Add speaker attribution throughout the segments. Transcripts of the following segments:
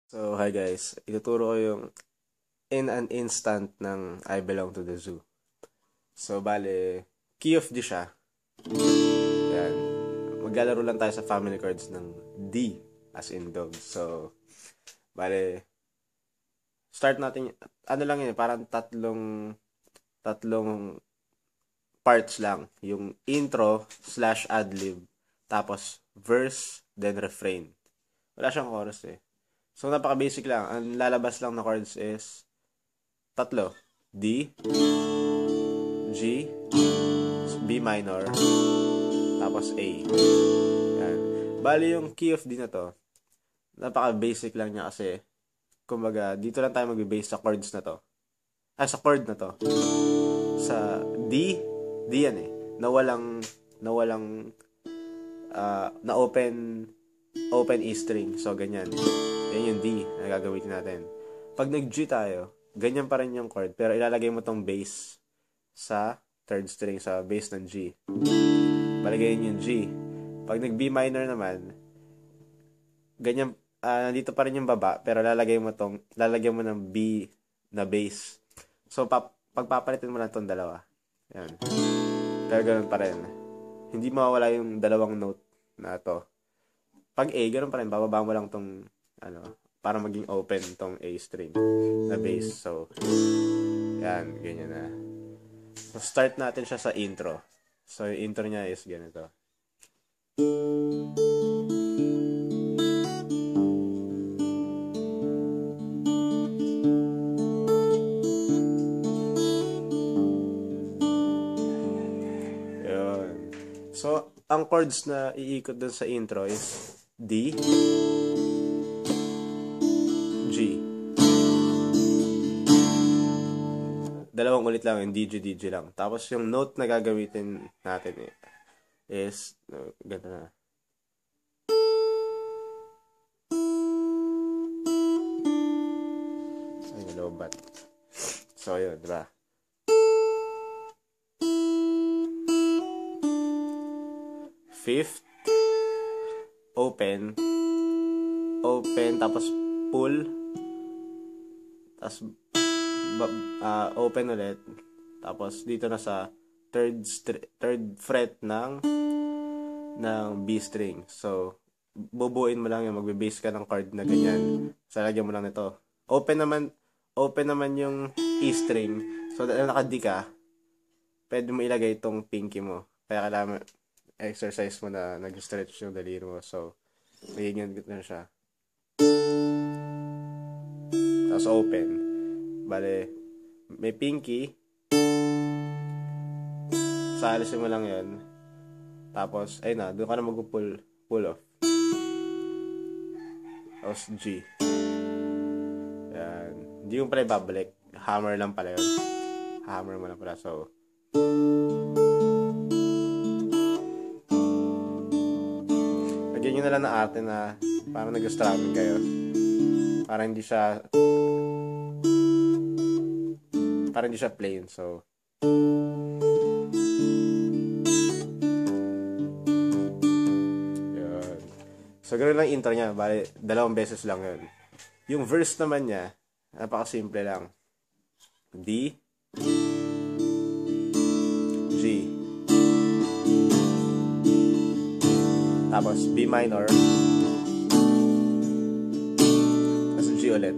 Speaker 1: So, hi guys. Ituturo ko yung in an instant ng I belong to the zoo. So, bale, key of D siya. Yan. Maglalaro lang tayo sa family cards ng D as in dog. So, bale, start natin, ano lang yun, parang tatlong parts lang. Yung intro / adlib, tapos verse, then refrain. Wala siyang chorus eh. So, napaka-basic lang. Ang lalabas lang na chords is tatlo. D, G, B minor, tapos A. Yan. Bali yung key of D na to, napaka-basic lang niya kasi, kumbaga, dito lang tayo mag-base sa chords na to. Sa chord na to. Sa D yan eh. Na open E string. So, ganyan. Yan yung D na gagamitin natin. Pag nag-G tayo, ganyan pa rin yung chord, pero ilalagay mo tong bass sa third string, sa bass ng G. Palagayin yung G. Pag nag-B minor naman, ganyan, nandito pa rin yung baba, pero lalagyan mo ng B na bass. So, pagpapalitin mo lang tong dalawa. Yan. Pero ganun pa rin. Hindi mawawala yung dalawang note na to. Pag A, ganun pa rin, bababa mo lang tong, para maging open tong A string na bass. So, yan, ganyan na. So, start natin siya sa intro. So, yung intro niya is ganito. Yun. So, ang chords na iikot dun sa intro is D, G. Dalawang ulit lang yung DJ lang. Tapos yung note na gagamitin natin is ganito na. Ay, nalobat. So, yun, diba? Fifth, open, tapos pull, tapos open ulit, tapos dito na sa third fret ng B string. So, bubuin mo lang yung magbe-base ka ng chord na ganyan. So, lagyan mo lang nito. Open naman yung E string. So, dahil naka-D ka, pwede mo ilagay itong pinky mo. Kaya kailangan exercise mo na nag-stretch yung daliri mo. So, magiging na siya. Tapos open. Bale, may pinky. Salisin mo lang yun. Tapos, ayun na, doon ka na pull off. Tapos G. Yan. Hindi mo pala ibabalik. Hammer lang pala yun. Hammer mo lang pala. So, lagyan nyo na lang na arte na parang nag-strumming kayo. Para hindi siya plain. So, yun. So, ganoon lang intro niya. Bale, 2 beses lang yun. Yung verse naman niya, napaka-simple lang. D, G, tapos B minor, tapos G ulit.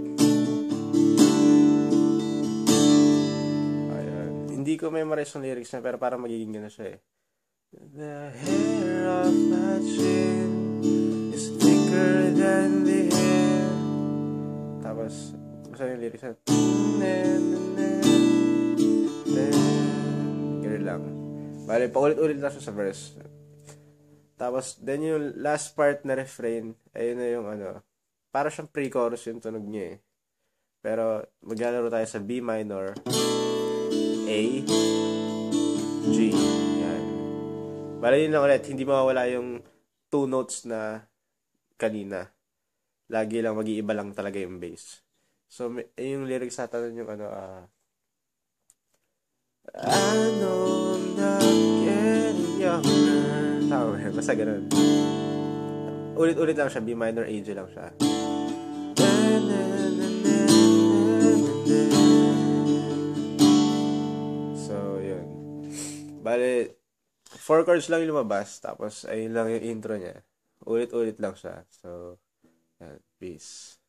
Speaker 1: Ayan. Hindi ko memorize yung lyrics na, pero parang magiging gano'n siya eh. The hair of my chin is thicker than the hair. Tapos, basta yung lyrics na gano'n lang. Bale, paulit-ulit lang siya sa verse. Tapos, then yung last part na refrain, ayun na yung para siyang pre-chorus yung tunog niya eh. Pero, maglalaro tayo sa B minor, A, G. Yan. Bale, yun lang ulit. Hindi mawawala yung 2 notes na kanina. Lagi lang, mag-iiba lang talaga yung bass. So, yung lyrics sa tanong yung I know I'm not getting younger. Tama, basta ganun. Ulit-ulit lang siya, B minor, A, G lang siya. And Bale, 4 chords lang yung lumabas, tapos ayun lang yung intro niya. Ulit-ulit lang siya. So, yan, peace.